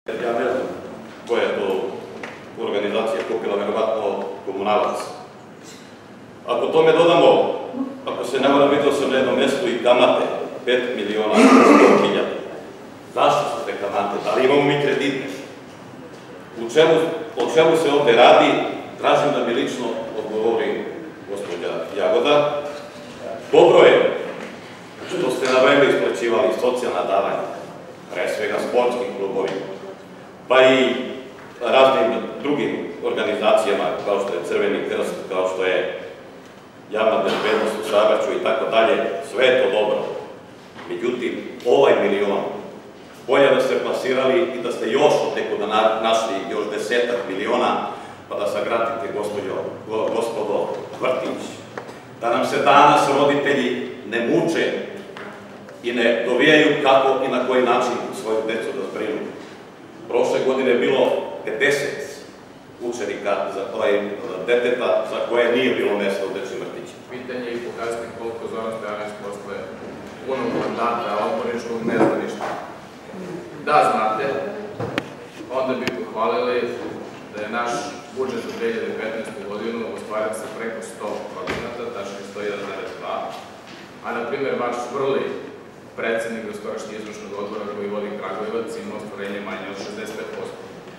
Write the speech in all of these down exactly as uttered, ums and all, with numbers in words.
Ja ne znam koja je to organizacija kupila, verovatno Komunalac. Ako tome dodamo, ako se ne moram, vidio sam na jednom mjestu i kamate, pet miliona hiljada. Zašto su te kamate? Da li imamo mi kredite? O čemu se ovde radi? Tražim da mi lično odgovori gospođa Jagoda. Dobro je što ste na vreme isplaćivali socijalna davanja, pre svega sportskim klubovima, pa i raznim drugim organizacijama, kao što je Crveni krst, kao što je Javna bezbednost u saobraćaju i tako dalje, sve je to dobro. Međutim, ovaj milion, bolje da ste plasirali i da ste još oteko da našli još desetak miliona, pa da sagradite, gospodo, vrtić. Da nam se danas roditelji ne muče i ne dovijaju kako i na koji način svoju decu da zbrinu. Prošle godine je bilo pedeset učenika, deteta, za koje nije bilo mesta u dečjem vrtiću. Pitanje je i pokazati koliko Zoran Stojanović posle punog mandata odborničkog ne zna ništa. Da znate, onda bi pohvalili da je naš budžet za dve hiljade petnaestu godinu ostvaren sa preko sto procenata, tačnije sto jedan zarez dva, a na primjer vaš vrli predsednik doskorašnji izvršnog odbora koji vodi Kragujevac ima ostvarenje manje od šezdeset pet posto.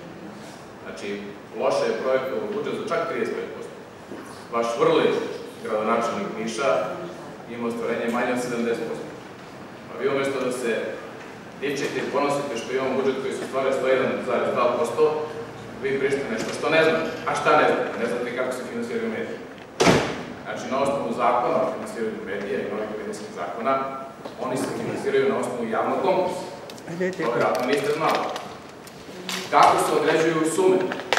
Znači, loše je projektovo budžet za čak trideset pet posto. Vaš vrli gradonačelnik Niša ima ostvarenje manje od sedamdeset posto. A vi umesto da se dičite i ponosite što imamo budžet koji se ostvaruje sto jedan zarez dva posto, vi pričate nešto što ne znate. A šta ne znate? Ne znate kako se finansiraju medije. Znači, na osnovu zakona o finansiranju medija i novih medijskih zakona, oni se finansiraju na osnovu javnog konkursa. To vjerojatno niste znali. Kako se određuju sume?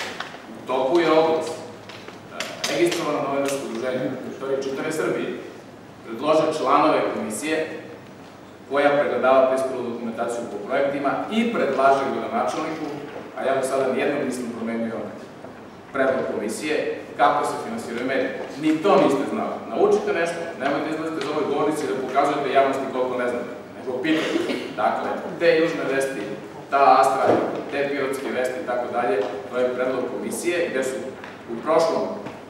U toku je oglas. Registrovano novinarsko udruženje u teritoriji čitave Srbije predlože članove komisije koja pregledava prispelu dokumentaciju po projektima i predlaže gradonačelniku, a ja do sada nijednom nisam promenio predlog komisije, kako se finansiraju medije. Ni to niste znali. Naučite nešto, nemojte izlaziti iz ovoj govornici da pokazujete javnosti koliko ne znate, nego pitajte. Dakle, te južne vesti, ta Astra, te pirotske vesti i tako dalje, to je predlog komisije gde su u prošlom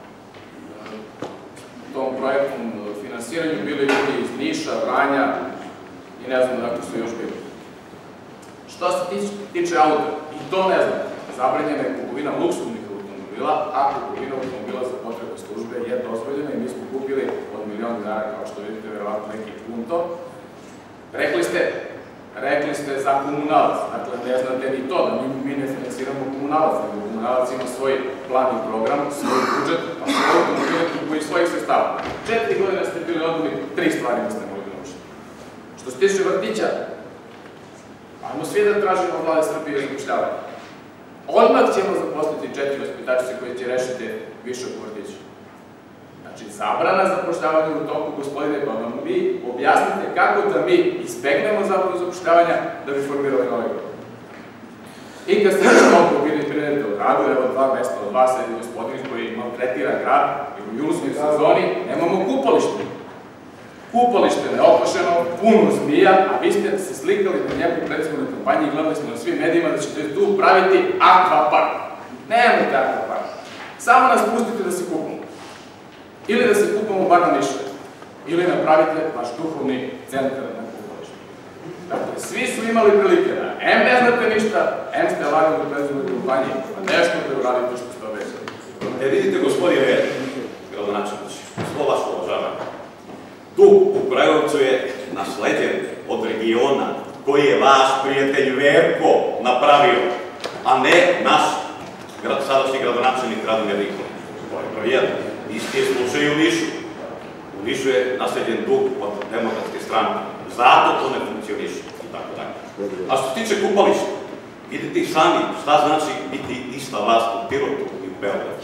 tom projektom finansiranju bili ljudi iz Niša, Vranja i ne znam dakle su još bili. Što se tiče auta, i to ne znam, zabranjena je kupovina luksuznih automobila, a kupovina automobila za potrebe službe je dozvoljena i mi smo kupili od milion dinara, kao što vidite, verovatno neki punto. Rekli ste, rekli ste za Komunalac, dakle ne znate ni to da mi ne finansiramo Komunalac, nego Komunalac ima svoj plan i program, svoj budžet, pa svoj automobile kupuju iz svojih sredstava. Četiri godine ste bili odbili, tri stvari da ste mogli naučiti. Što se tiče vrtića, ajmo svi da tražimo od vlade Srbije zapošljavanje. Odmah ćemo zaposliti četiri vaspitačice koje će rešiti višak u vrtiću. Znači, zabrana zapošljavanja u toku, gospodine, pa vam vi objasnite kako da mi izbegnemo zabranu zapošljavanja da bi formirali nove grupe. I kad ste nešto oko bili prinedite u gradu, evo dva mesta od vas sedi gospodin koji maltretira grad i u julskoj sezoni nemamo kupalište. Kupalište neokošeno, puno zmija, a vi ste se slikali na njemu u predizbornoj kampanji i gledali smo na svim medijima da ćete tu praviti akvapark. Nemojte akvapark. Samo nas pustite da se kupamo. Ili da se kupamo bar na Nišu. Ili napravite vaš duhovni centar na kupalištu. Dakle, svi su imali prilike da em ne znate ništa, em ste lagali u predizbornoj kampanji, a nešto da uradite što ste obećali. E, vidite, gospodine gradonačelniče, svo vaše uvažavanje. Tu u Kragujevcu je nasleđen od regiona koji je vaš prijatelj Verko napravio, a ne naš sadašnji gradonačelnik Radomir Nikolić. To je broj jedan. Isti je slučaj u Nišu. U Nišu je nasleđen dug od Demokratske stranke. Zato to ne funkcioniše i tako dalje. A što se tiče kupališta, vidite i sami šta znači biti ista vlast u Pirotu i u Beogradu.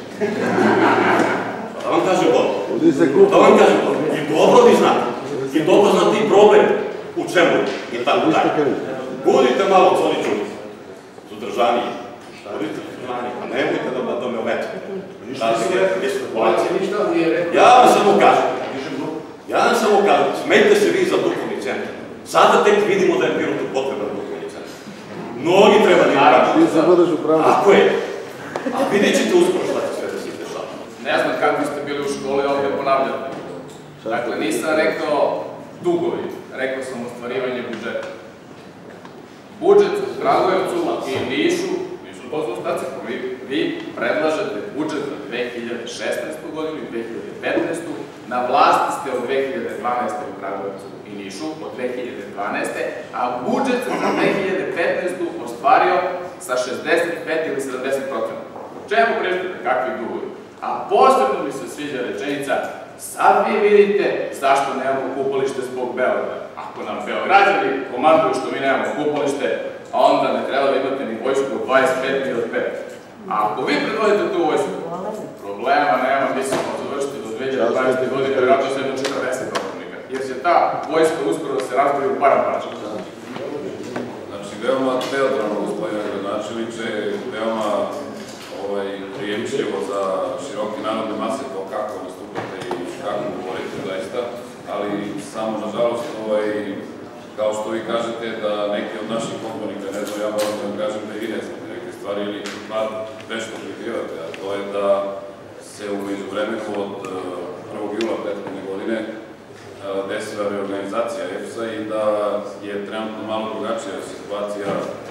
Da vam kažem dobro. Da vam kažem dobro. I dobro vi znate. I dobro znate i problem u čemu i tako dalje. Budite malo Coniću sudržaniji. Budite sudržaniji. Pa nemojte da me ometate. Ja vam samo kažem. Ja vam samo kažem. Smejte se vi za duhovni centar. Sada tek vidimo da je Pirotu potreban duhovni centar. Mnogi treba da imaš. Ti se budeš u pravu. Tako je. A vidjet ćete uskoro šta će sve da se dešava. Ne znam kakvi ste bili u školi, ovdje ponavljate. Dakle, nisam rekao dugovi, rekao sam ostvarivanje budžeta. Budžet u Kragujevcu i Nišu, nisu to zaostaci, vi predlažete budžet za dve hiljade šesnaestu godinu i dve hiljade petnaestu. Na vlasti ste od dve hiljade dvanaeste u Kragujevcu i Nišu, od dve hiljade dvanaeste. a budžet se za dve hiljade petnaestu ostvario sa šezdeset pet ili sedamdeset procenta. O čemu pričate, kakvi dugovi? A posebno mi se sviđa rečenica, sad vi vidite zašto nemamo kupalište zbog Beograda. Ako nam Beograđani komanduju što mi nemamo kupalište, onda ne treba da imate ni vojsku od dvadeset pet ni od pet. A ako vi predvodite tu vojsku, problema nema, mi ćemo završiti do dve hiljade dvanaeste. godine, vjerojatno se jedno četrdeset protivnika. Jer će ta vojska uskoro da se razboji u paraparača. Znači, veoma teatralno, gospodine gradonačelniče, veoma prijemčivo za široke narodne mase to kako nastupate i kako govorite zaista, ali samo nažalost, kao što vi kažete da neki od naših komponika, ne znam, ja moram da vam kažem da i vi ne znate neke stvari ili bar nešto prikrivate, a to je da se u međuvremenu od prvog jula prethodne godine desila reorganizacija E P S-a i da je trenutno malo drugačija situacija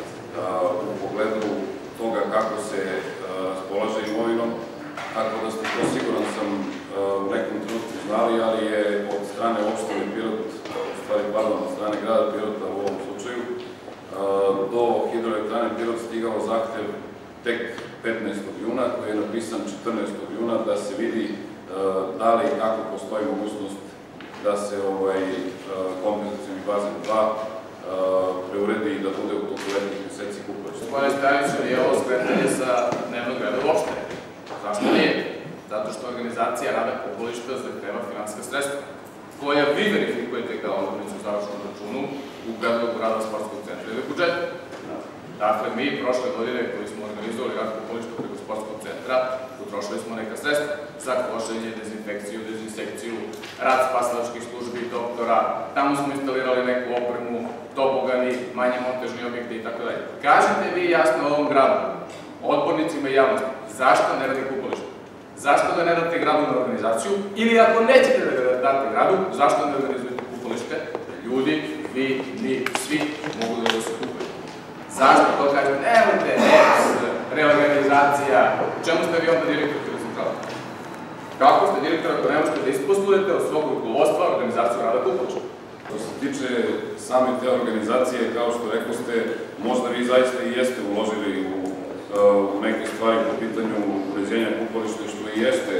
u pogledu toga kako se raspolaže imovinom, tako da ste to siguran sam u nekom trenutku znali, ali je od strane opštine Pirot, u stvari, pardon, od strane grada Pirota u ovom slučaju, do hidroelektrane Pirot stigao zahtev tek petnaestog juna, koji je napisan četrnaestog juna, da se vidi da li i kako postoji mogućnost da se kompenzacioni bazen dva preuredi i da bude u toku letnjih meseci kupališta. Gospodine Staviću, nije ovo skretanje sa dnevnog reda uopšte. Zašto nije? Zato što organizacija rada kupališta zahteva finansijska sredstva, koja vi verifikujete kao odbornicu u završnom računu u predlogu rada sportskog centra ili budžeta. Dakle, mi prošle godine koji smo organizovali rad kupališta preko sportskog centra, utrošili smo neka sredstva za košenje, dezinfekciju, dezinsekciju, rad spasilačkih službi, doktora, tamo smo instalirali neku opremu, tobogani, manje montažni objekte itd. Kažete vi jasno ovom gradu, odbornicima i javnosti, zašto ne radi kupalište? Zašto da ne date gradu na organizaciju? Ili ako nećete da ga date gradu, zašto ne organizujete kupalište? Ljudi, vi, mi, svi mogu da se kupaju. Zašto to kažete? Nemojte, E P S, reorganizacija. U čemu ste vi onda direktor hidrocentrale? Kako ste direktor ako ne možete da isposlujete od svog rukovodstva organizaciju rada kupališta? Što se tiče same te organizacije, kao što rekao ste, možda vi zaista i jeste uložili u neke stvari po pitanju uređenja kupališta, što i jeste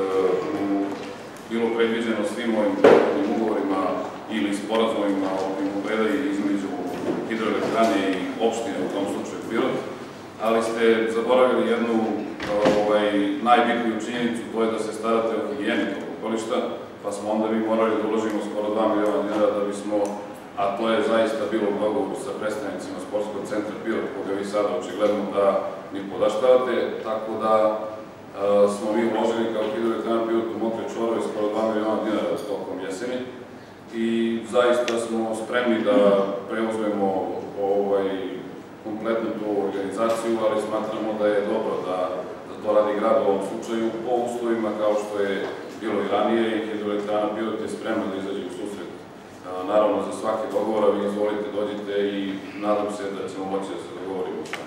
bilo predviđeno svim ovim ugovorima ili sporazumima o primopredaji između hidroelektrane i opštine, u tom slučaju Pirot, ali ste zaboravili jednu najbitniju činjenicu, to je da se starate o higijeni tog kupališta, pa smo onda mi morali da uložimo skoro dva miliona dinara da bismo, a to je zaista bilo u dogovoru sa predstavnicima sportskog centra Pirot, koga vi sada očigledno da ni podaštavate, tako da smo mi uložili kao hidroelektrana Pirot u Mokre čvorove skoro dva miliona dinara tokom jeseni i zaista smo spremni da preuzmemo kompletnu tu organizaciju, ali smatramo da je dobro da to radi grad u ovom slučaju po uslovima kao što je bilo i ranije i hidroelektrana Pirot je spremna da izađe u susret. Naravno, za svaki dogovor, vi izvolite, dođite i nadam se da ćemo moći da se dogovorimo.